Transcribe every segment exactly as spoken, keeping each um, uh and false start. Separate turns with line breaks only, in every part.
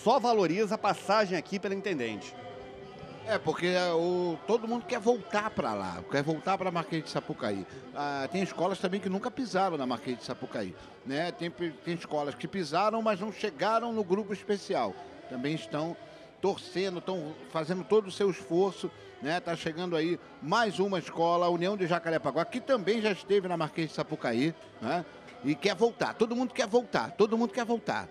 só valoriza a passagem aqui pela Intendente.
É, porque o, todo mundo quer voltar para lá, quer voltar para a Marquês de Sapucaí. Ah, tem escolas também que nunca pisaram na Marquês de Sapucaí, né? Tem, tem escolas que pisaram, mas não chegaram no grupo especial. Também estão torcendo, estão fazendo todo o seu esforço, né? Tá chegando aí mais uma escola, a União de Jacarepaguá, que também já esteve na Marquês de Sapucaí, né? E quer voltar, todo mundo quer voltar, todo mundo quer voltar.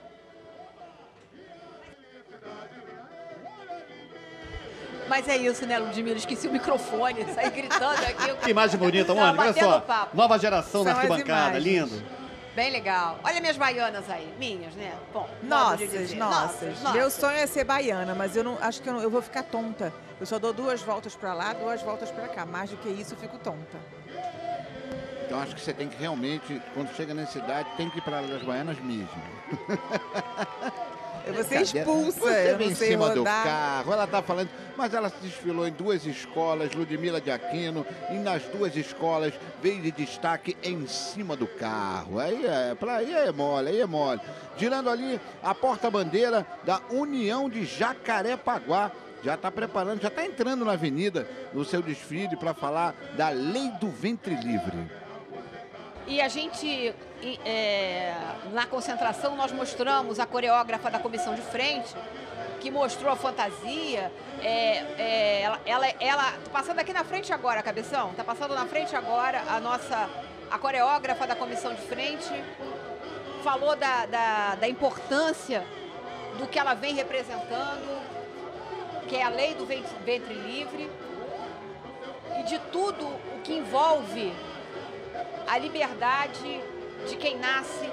Mas é isso, né, Ludmila? Esqueci o microfone, saí gritando aqui.
Que imagem bonita, Mônica, olha só. Nova geração na arquibancada, lindo.
Bem legal. Olha minhas baianas aí, minhas, né? Bom,
nossas,
nossas,
nossas, nossas. Meu sonho é ser baiana, mas eu não acho que eu, não, eu vou ficar tonta. Eu só dou duas voltas para lá, duas voltas para cá. Mais do que isso, eu fico tonta.
Então acho que você tem que realmente, quando chega na cidade, tem que ir para as baianas mesmo.
Eu vou ser expulsa,
Você
eu
vem
não
em
sei
cima
rodar.
do carro, ela está falando, mas ela se desfilou em duas escolas, Ludmila de Aquino, e nas duas escolas veio de destaque em cima do carro. Aí é, pra, aí é mole, aí é mole. Girando ali a porta-bandeira da União de Jacarepaguá. Já está preparando, já está entrando na avenida no seu desfile para falar da Lei do Ventre Livre.
E a gente, é, na concentração, nós mostramos a coreógrafa da comissão de frente, que mostrou a fantasia. É, é, ela, ela, ela, tá passando aqui na frente agora, Cabeção, tá passando na frente agora a nossa, a coreógrafa da comissão de frente, falou da, da, da importância do que ela vem representando, que é a lei do ventre livre, e de tudo o que envolve a liberdade de quem nasce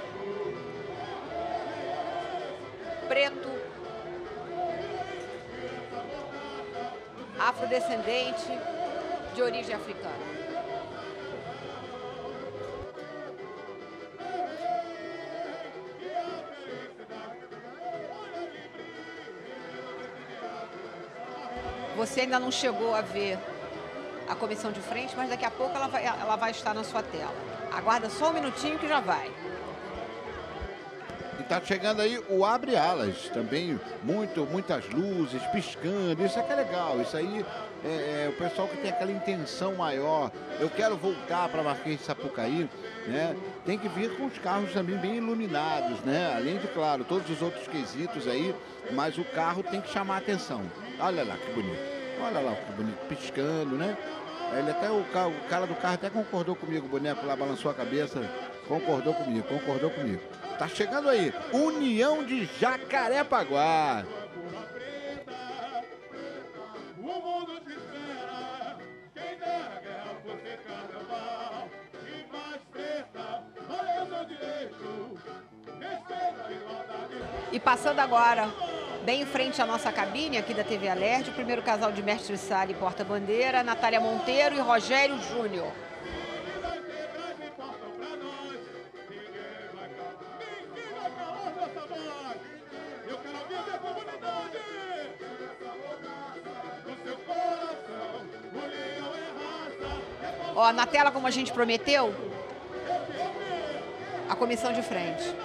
preto, afrodescendente, de origem africana. Você ainda não chegou a ver a comissão de frente, mas daqui a pouco ela vai, ela vai estar na sua tela. Aguarda só um minutinho que já vai.
E tá chegando aí o Abre Alas, também muito, muitas luzes piscando, isso é que é legal, isso aí é, é o pessoal que tem aquela intenção maior, eu quero voltar para Marquês de Sapucaí, né? Tem que vir com os carros também bem iluminados, né? Além de, claro, todos os outros quesitos aí, mas o carro tem que chamar a atenção. Olha lá que bonito, olha lá que bonito, piscando, né? Ele até, o, o cara do carro até concordou comigo, o boneco lá balançou a cabeça, concordou comigo, concordou comigo. Tá chegando aí, União de Jacarepaguá.
E passando agora, bem em frente à nossa cabine aqui da T V Alert, o primeiro casal de mestre-sala e porta-bandeira, Natália Monteiro e Rogério Júnior. Ó, na tela, como a gente prometeu, a comissão de frente.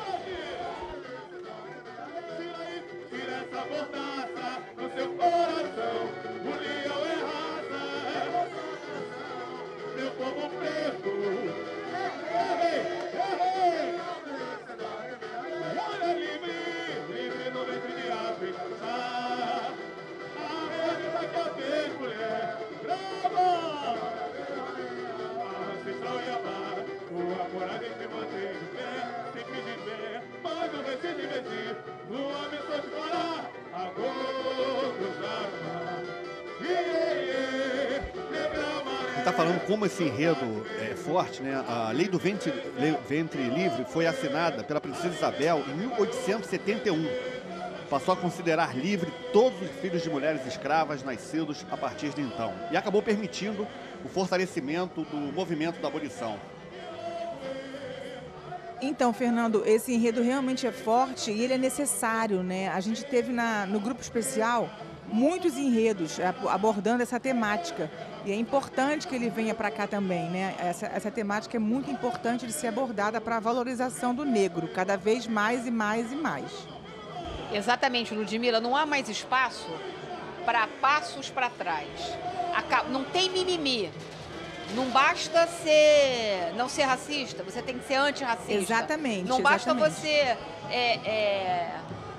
Está falando como esse enredo é forte, né? A Lei do Ventre, Ventre Livre foi assinada pela Princesa Isabel em mil oitocentos e setenta e um. Passou a considerar livre todos os filhos de mulheres escravas nascidos a partir de então. E acabou permitindo o fortalecimento do movimento da abolição.
Então, Fernando, esse enredo realmente é forte e ele é necessário, né? A gente teve na, no grupo especial muitos enredos abordando essa temática. E é importante que ele venha para cá também, né? Essa, essa temática é muito importante de ser abordada para a valorização do negro, cada vez mais e mais e mais.
Exatamente, Ludmila, não há mais espaço para passos para trás. Não tem mimimi. Não basta ser, não ser racista, você tem que ser antirracista.
Exatamente.
Não basta
exatamente.
você é, é,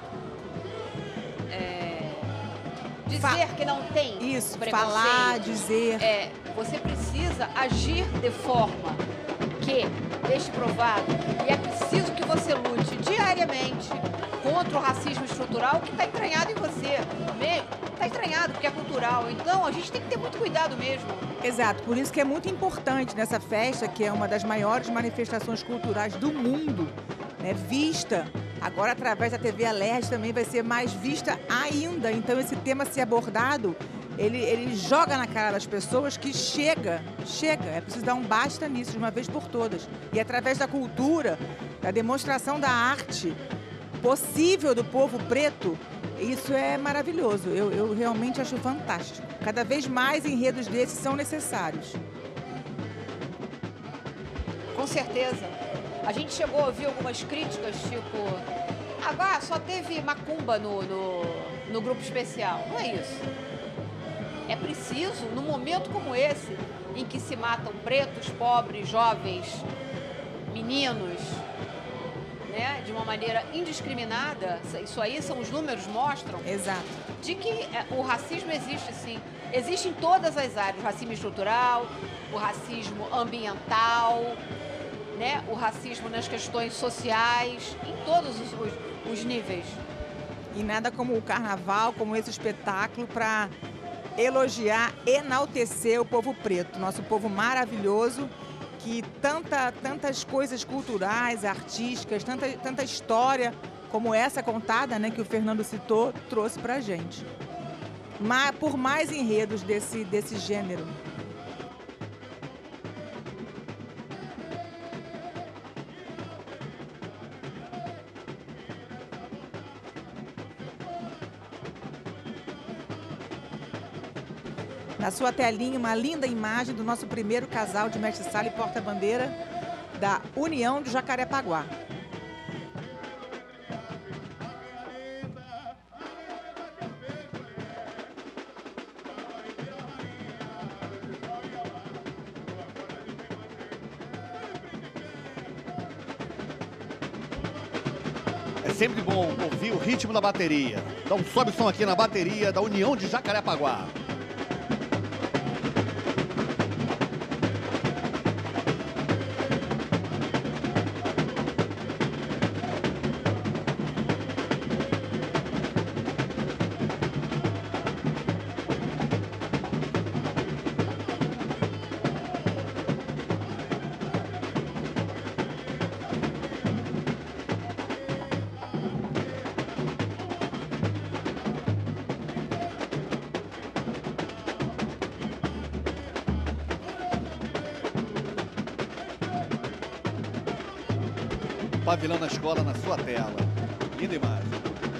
é, dizer Fa que não tem
isso,
preconceito.
Falar, dizer.
É, você precisa agir de forma que deixe provado, e é preciso que você lute diariamente contra o racismo estrutural que está entranhado em você. Está entranhado porque é cultural. Então, a gente tem que ter muito cuidado mesmo.
Exato, por isso que é muito importante nessa festa, que é uma das maiores manifestações culturais do mundo, né, vista, agora através da T V Alerj também vai ser mais vista ainda. Então, esse tema ser abordado, ele, ele joga na cara das pessoas que chega, chega, é preciso dar um basta nisso de uma vez por todas. E através da cultura, da demonstração da arte possível do povo preto, isso é maravilhoso. Eu, eu realmente acho fantástico. Cada vez mais enredos desses são necessários.
Com certeza. A gente chegou a ouvir algumas críticas, tipo, agora só teve macumba no, no, no grupo especial. Não é isso. É preciso, num momento como esse, em que se matam pretos, pobres, jovens, meninos, né, de uma maneira indiscriminada, isso aí são os números mostram.
Exato.
De que o racismo existe sim. Existe em todas as áreas, o racismo estrutural, o racismo ambiental, né, o racismo nas questões sociais, em todos os, os, os níveis.
E nada como o carnaval, como esse espetáculo para elogiar, enaltecer o povo preto, nosso povo maravilhoso, que tanta, tantas coisas culturais, artísticas, tanta, tanta história como essa contada, né, que o Fernando citou, trouxe para a gente. Mas, por mais enredos desse, desse gênero. Na sua telinha, uma linda imagem do nosso primeiro casal de mestre-sala e porta-bandeira da União de Jacarepaguá.
É sempre bom ouvir o ritmo da bateria. Dá um sobe som aqui na bateria da União de Jacarepaguá. Pavilhão na escola na sua tela. Linda imagem.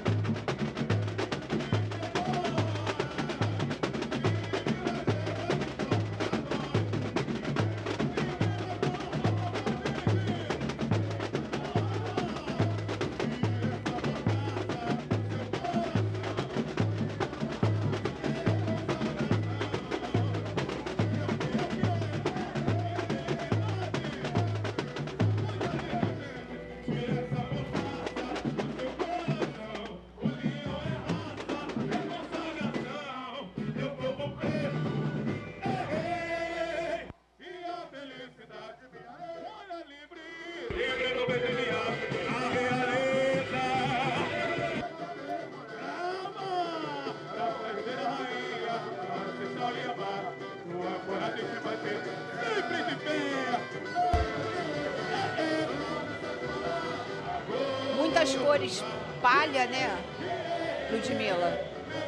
Muitas cores palha, né, Ludmila?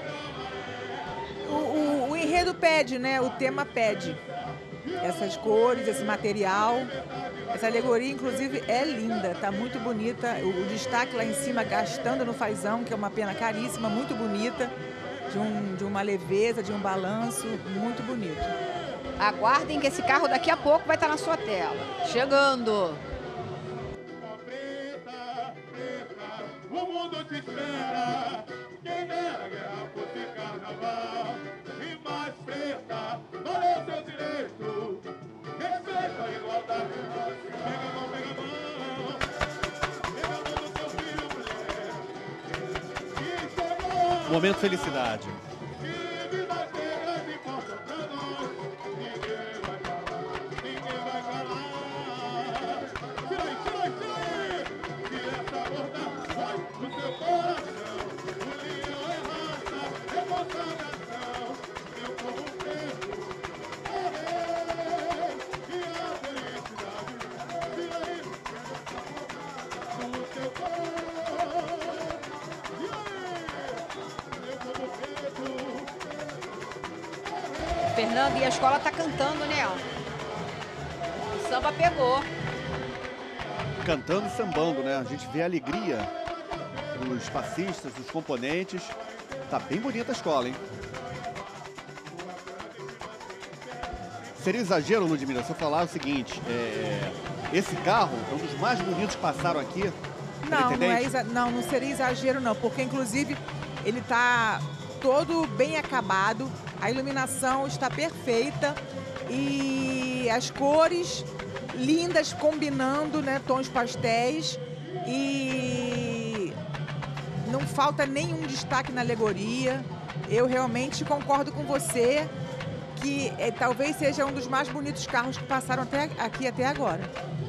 O, o, o enredo pede, né? O tema pede. Essas cores, esse material. Essa alegoria, inclusive, é linda, tá muito bonita. O, o destaque lá em cima, gastando no fazão, que é uma pena caríssima, muito bonita. De, um, de uma leveza, de um balanço, muito bonito.
Aguardem que esse carro daqui a pouco vai estar na sua tela. Chegando!
Vamos mundo te espera. Quem dera a guerra fosse carnaval. E mais preta, valeu seu direito. Respeita a igualdade. Pega a mão, pega a mão. Pega a mão do teu filho, mulher. E chegou.
Momento felicidade.
E viva as guerras importam pra nós. Ninguém vai calar, ninguém vai calar. Tira aí, tira aí, tira aí. Que essa borda vai no seu coração. O leão é raça, é consagração. Meu povo preto, é rei. E a felicidade, tira aí. No seu coração. E aí, meu povo preto.
Fernando, e a escola tá cantando, né? O samba pegou.
Cantando e sambando, né? A gente vê a alegria dos passistas, dos componentes. Tá bem bonita a escola, hein? Seria exagero, Ludmila, se eu falar o seguinte, é, esse carro é um dos mais bonitos que passaram aqui.
Não, não, é exa... não, não seria exagero não, porque inclusive ele está todo bem acabado, a iluminação está perfeita e as cores lindas combinando, né, tons pastéis e não falta nenhum destaque na alegoria. Eu realmente concordo com você que é, talvez seja um dos mais bonitos carros que passaram até aqui até agora.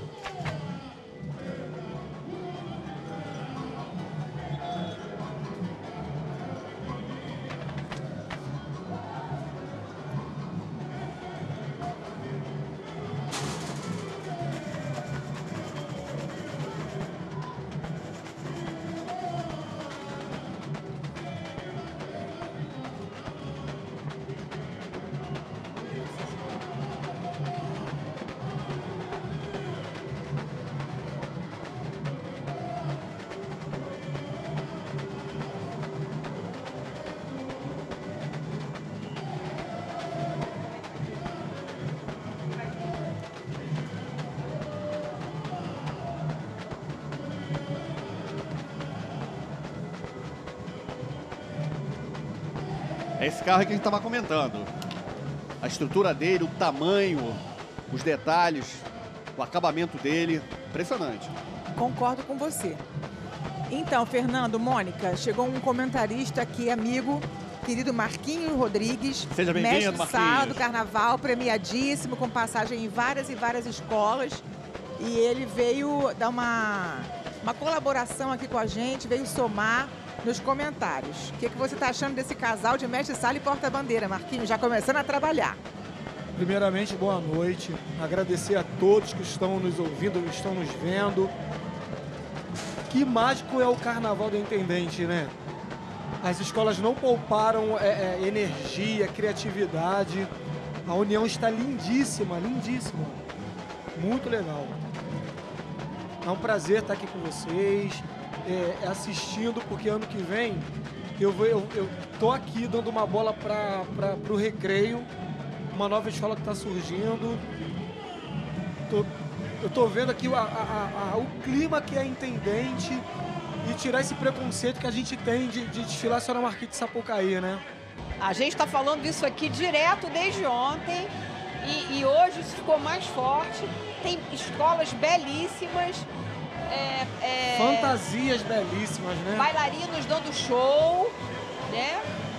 É esse carro que a gente estava comentando. A estrutura dele, o tamanho, os detalhes, o acabamento dele, impressionante.
Concordo com você. Então, Fernando, Mônica, chegou um comentarista aqui, amigo, querido Marquinhos Rodrigues.
Seja bem-vindo,
mestre sala
Marquinhos.
do Carnaval, premiadíssimo, com passagem em várias e várias escolas. E ele veio dar uma, uma colaboração aqui com a gente, veio somar nos comentários. O que, que você está achando desse casal de mestre sala e porta-bandeira, Marquinhos, já começando a trabalhar?
Primeiramente, boa noite. Agradecer a todos que estão nos ouvindo, que estão nos vendo. Que mágico é o Carnaval do Intendente, né? As escolas não pouparam é, é, energia, criatividade. A união está lindíssima, lindíssima. Muito legal. É um prazer estar aqui com vocês, é, assistindo, porque ano que vem eu, vou, eu, eu tô aqui dando uma bola para o recreio, uma nova escola que está surgindo. Tô, eu tô vendo aqui a, a, a, o clima que é Intendente e tirar esse preconceito que a gente tem de, de desfilar só na Marquês de Sapucaí, né?
A gente está falando disso aqui direto desde ontem e, e hoje isso ficou mais forte. Tem escolas belíssimas. É, é,
Fantasias belíssimas, né?
Bailarinos dando show, né?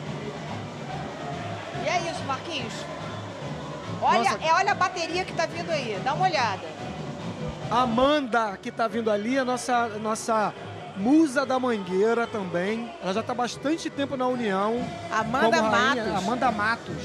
E é isso, Marquinhos. Olha, é, olha a bateria que tá vindo aí, dá uma olhada.
Amanda, que tá vindo ali, a nossa, nossa musa da Mangueira também. Ela já tá há bastante tempo na União.
Amanda
como rainha,
Matos.
Amanda Matos.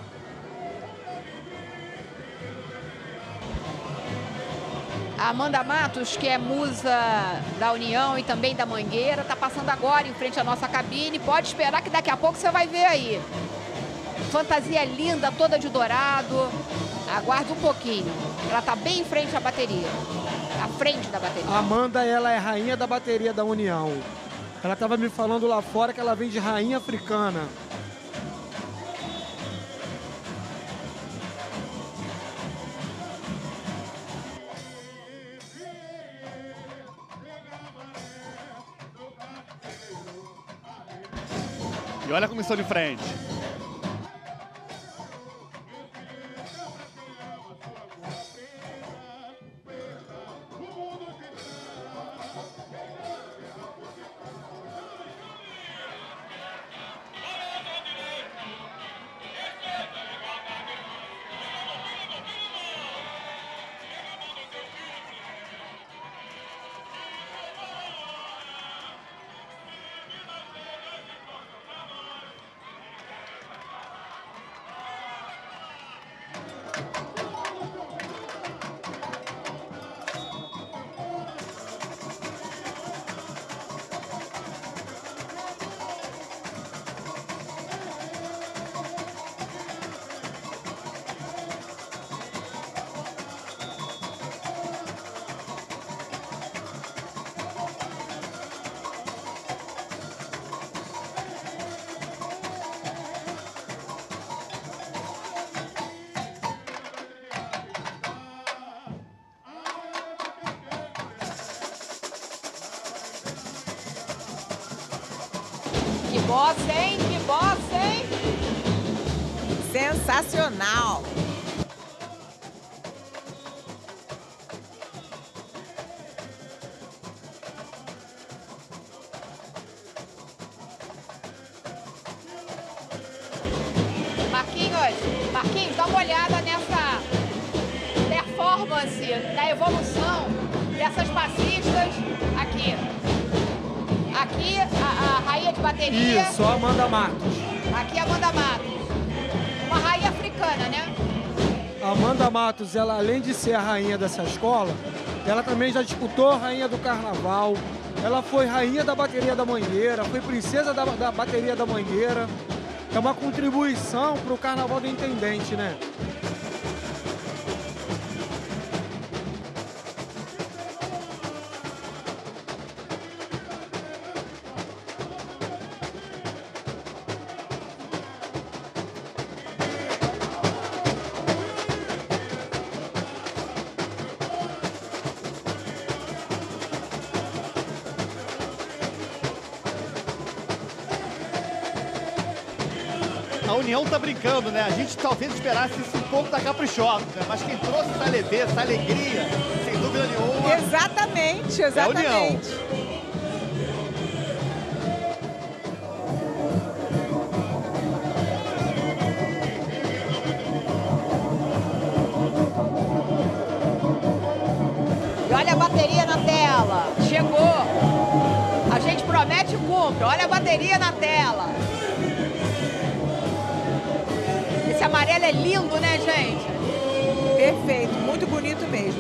A Amanda Matos, que é musa da União e também da Mangueira, tá passando agora em frente à nossa cabine. Pode esperar que daqui a pouco você vai ver aí. Fantasia linda, toda de dourado. Aguarde um pouquinho. Ela tá bem em frente à bateria. À frente da bateria.
A Amanda, ela é rainha da bateria da União. Ela tava me falando lá fora que ela vem de rainha africana.
E olha a comissão de frente.
Que bossa, hein? Que bossa, hein?
Sensacional!
Marquinhos, Marquinhos, dá uma olhada nessa performance da evolução dessas passistas aqui. Aqui, a, a rainha de bateria.
Isso, a Amanda Matos.
Aqui, a Amanda Matos. Uma rainha africana, né?
A Amanda Matos, ela além de ser a rainha dessa escola, ela também já disputou a rainha do carnaval. Ela foi rainha da bateria da Mangueira, foi princesa da, da bateria da Mangueira. É uma contribuição para o carnaval do Intendente, né?
A União tá brincando, né? A gente talvez esperasse isso um pouco da Caprichosa, né? Mas quem trouxe essa leveza, essa alegria, sem dúvida nenhuma...
Exatamente, exatamente.
E olha a bateria na tela. Chegou. A gente promete e cumpre. Olha a bateria na tela. Esse amarelo é lindo, né, gente?
Perfeito, muito bonito mesmo.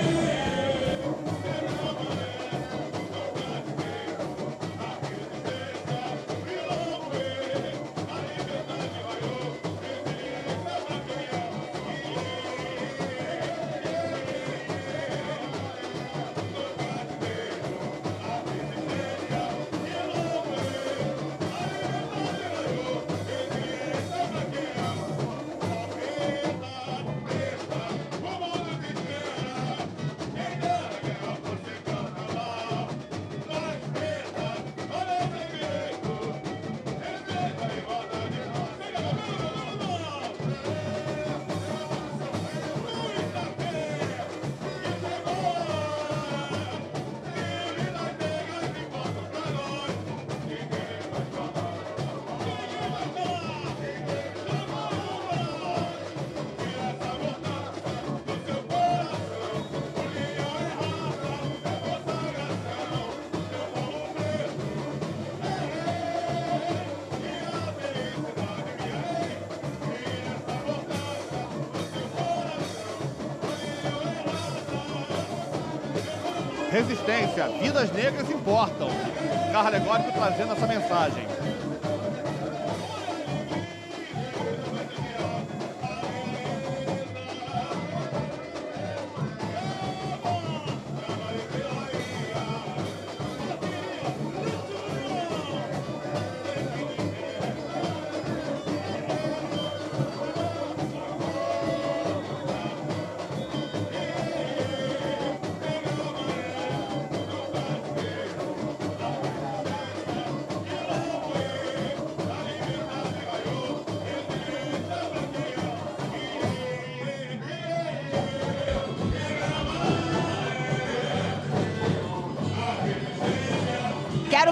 Resistência, vidas negras importam. Carro alegórico trazendo essa mensagem.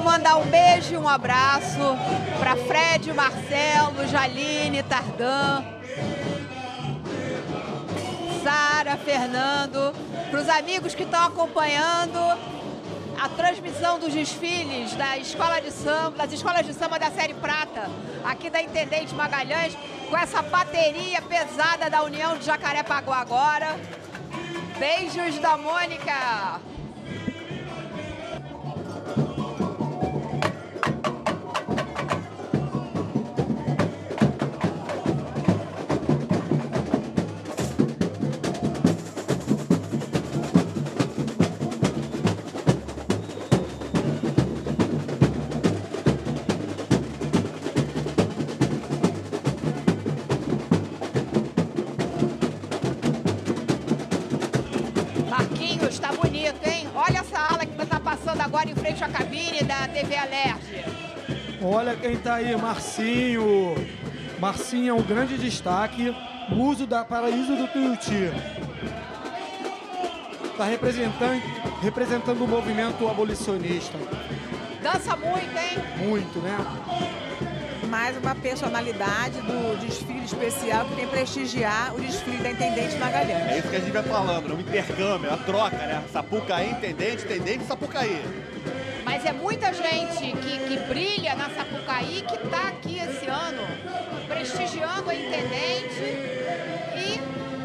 mandar um beijo e um abraço para Fred, Marcelo, Jaline, Tardan, Sara, Fernando, para os amigos que estão acompanhando a transmissão dos desfiles da escola de samba, das escolas de samba da série Prata, aqui da Intendente Magalhães, com essa bateria pesada da União de Jacarepaguá agora. Beijos da Mônica. Agora em frente à cabine da T V Alerj.
Olha quem tá aí, Marcinho. Marcinho é um grande destaque, muso da Paraíso do Tuiuti. Tá representando, representando o movimento abolicionista.
Dança muito, hein?
Muito, né?
Mais uma personalidade do desfile especial que tem prestigiar o desfile da Intendente Magalhães.
É isso que a gente vai falando, né? O intercâmbio, a troca, né? Sapucaí, Intendente, Intendente, Sapucaí.
Mas é muita gente que, que brilha na Sapucaí que está aqui esse ano prestigiando a Intendente e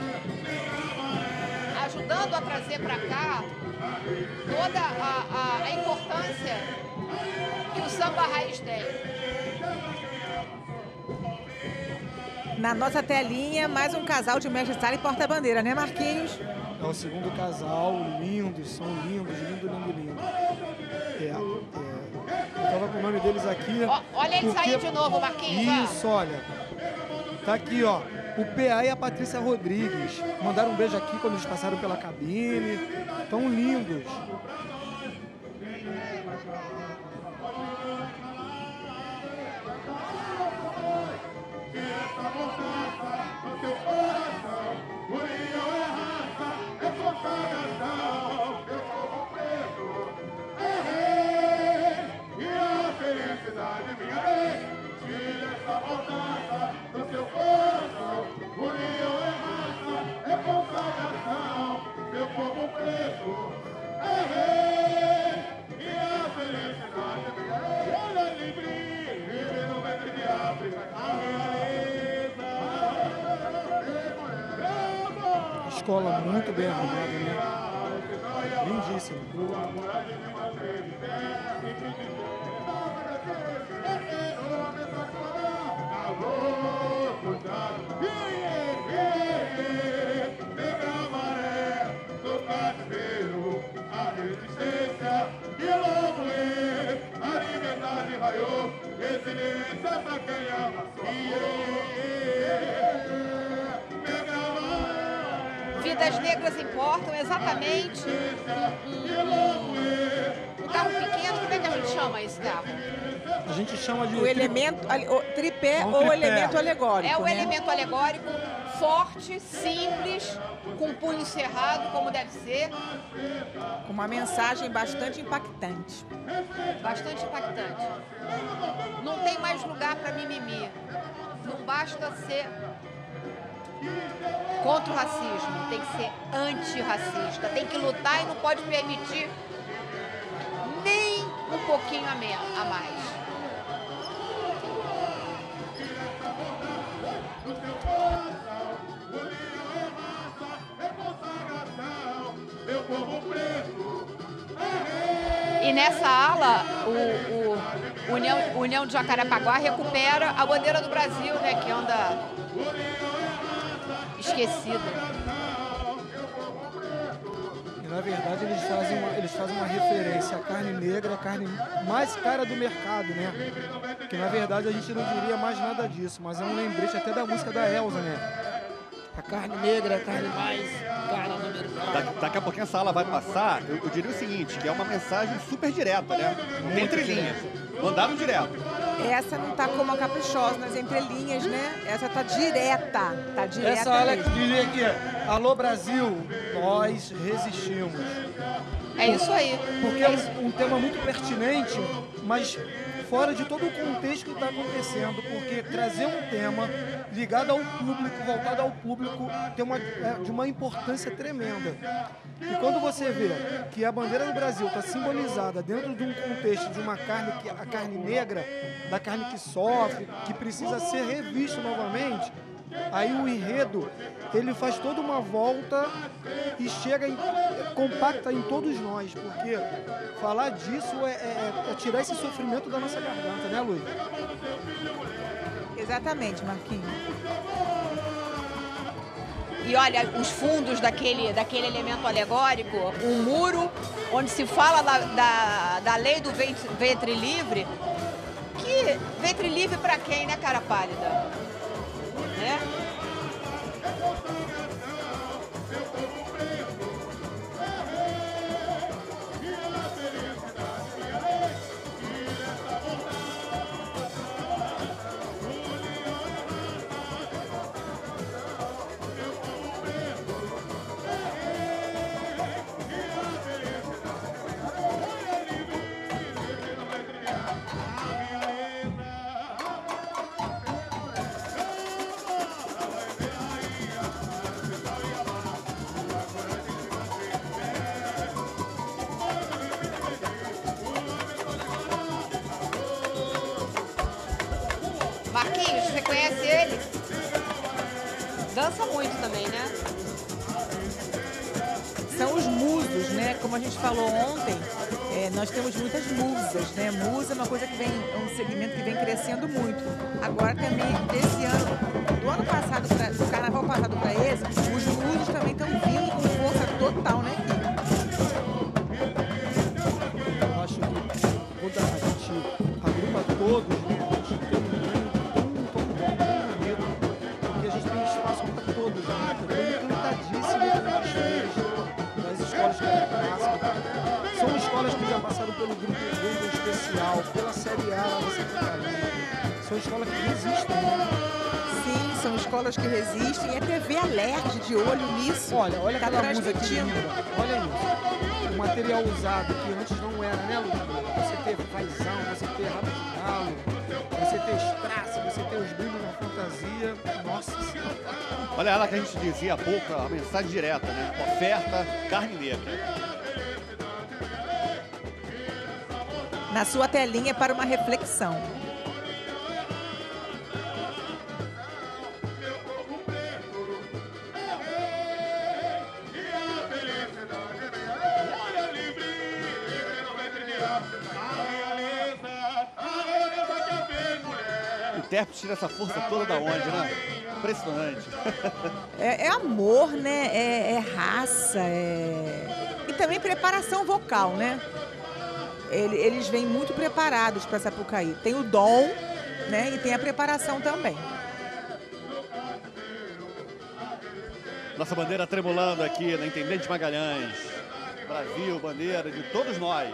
ajudando a trazer para cá toda a, a, a importância que o samba raiz tem.
Na nossa telinha, mais um casal de mestre-sala e porta-bandeira, né, Marquinhos?
É o segundo casal, lindos, são lindos, lindo, lindo, lindo. É, é, eu tava com o nome deles aqui.
Ó, olha eles
porque...
aí de novo, Marquinhos.
Isso, olha. Tá aqui, ó. O P A e a Patrícia Rodrigues. Mandaram um beijo aqui quando eles passaram pela cabine. Tão lindos. Escola muito bem arrumada, né? Lindíssima.
Vidas negras importam exatamente um, um, um carro pequeno. Como é que a gente chama esse carro?
A gente chama de...
O elemento, o tripé
É um
ou
tripé.
elemento alegórico,
É o
né?
elemento alegórico, forte, simples, com punho cerrado, como deve ser.
Com uma mensagem bastante impactante.
Bastante impactante. Não tem mais lugar para mimimi. Não basta ser contra o racismo, tem que ser antirracista. Tem que lutar e não pode permitir nem um pouquinho a, menos, a mais. E nessa ala, o, o União, União de Jacarepaguá recupera a bandeira do Brasil, né, que anda esquecida.
E, na verdade, eles fazem, uma, eles fazem uma referência à carne negra, a carne mais cara do mercado, né? Que, na verdade, a gente não diria mais nada disso, mas é um lembrete até da música da Elza, né? A carne negra é a carne mais cara no mercado.
Da, daqui a pouquinho a sala vai passar, eu, eu diria o seguinte, que é uma mensagem super direta, né? Não tem entrelinhas. Mandaram direto.
Essa não tá como a Caprichosa nas entrelinhas, né? Essa tá direta, tá direta
Essa ala
mesmo.
diria aqui, alô Brasil, nós resistimos.
É isso aí.
Porque é um, um tema muito pertinente, mas fora de todo o contexto que está acontecendo, porque trazer um tema ligado ao público, voltado ao público, tem uma, é, de uma importância tremenda. E quando você vê que a bandeira do Brasil está simbolizada dentro de um contexto de uma carne, que, a carne negra, da carne que sofre, que precisa ser revista novamente, aí o enredo, ele faz toda uma volta e chega, em, compacta em todos nós, porque falar disso é, é, é tirar esse sofrimento da nossa garganta, né, Luiz?
Exatamente, Marquinhos.
E olha, os fundos daquele, daquele elemento alegórico, um muro onde se fala da, da, da lei do ventre, ventre livre, que ventre livre para quem, né, cara pálida? Né? Marquinhos, você conhece ele? Dança muito também, né?
São os musos, né? Como a gente falou ontem, é, nós temos muitas musas, né? Musa é uma coisa que vem, é um segmento que vem crescendo muito. Agora também, desse ano, do ano passado, pra, do carnaval passado para esse, os musos também estão vindo com força total, né?
Eu acho que quando a gente agrupa todos, né? A gente tem um grande tom, tom bom, um enredo, porque a gente tem espaço para todos, né? Foi encantadíssimo com as três das escolas que passam. São escolas que já passaram pelo grupo Grupo Especial, pela Série A da Santa Catarina. São escolas que resistem, né?
Sim, são escolas que resistem e a T V Alerj de olho nisso.
Olha, olha
tá
aquela música
transmitindo.
linda. Olha isso. O material usado que antes não era, né, Lu? Você ter fazão, você ter rabo de galo, você ter strass, você ter os brilhos na fantasia. Nossa Senhora.
Olha lá que a gente dizia há pouco, a mensagem direta, né? Oferta carne negra.
Na sua telinha para uma reflexão.
O intérprete tira essa força toda da onde, né? Impressionante.
É, é amor, né? É, é raça, é... e também preparação vocal, né? Ele- Eles vêm muito preparados para Sapucaí. Tem o dom, né? E tem a preparação também.
Nossa bandeira tremulando aqui na Intendente Magalhães. Brasil, bandeira de todos nós.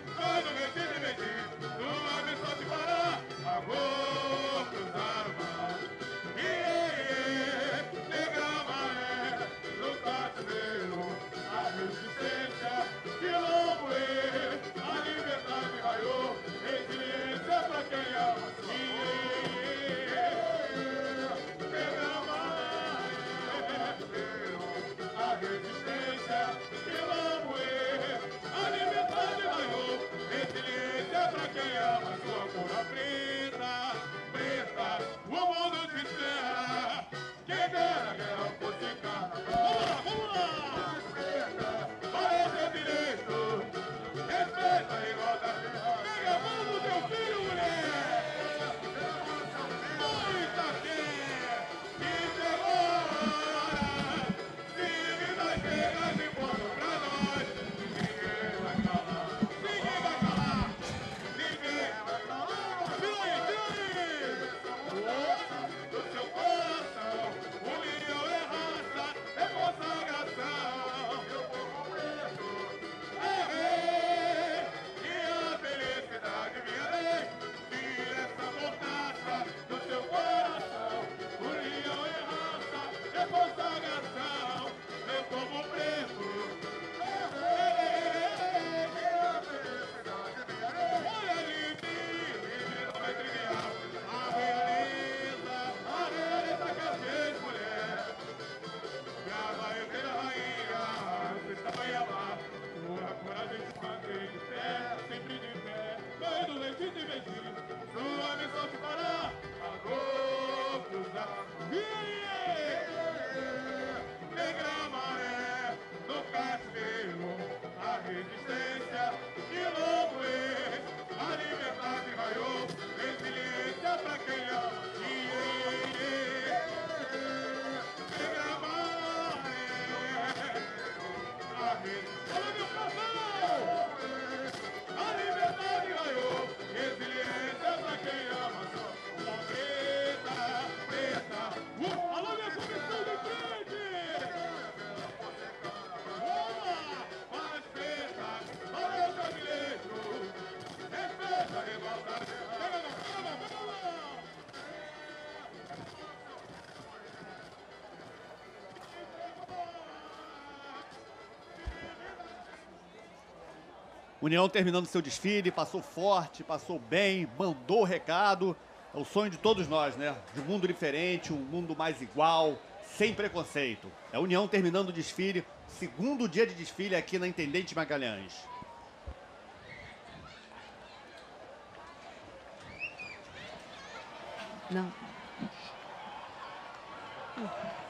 Vou cruzar o mar.
União terminando seu desfile, passou forte, passou bem, mandou o recado. É o sonho de todos nós, né? De um mundo diferente, um mundo mais igual, sem preconceito. É a União terminando o desfile, segundo dia de desfile aqui na Intendente Magalhães.
Não.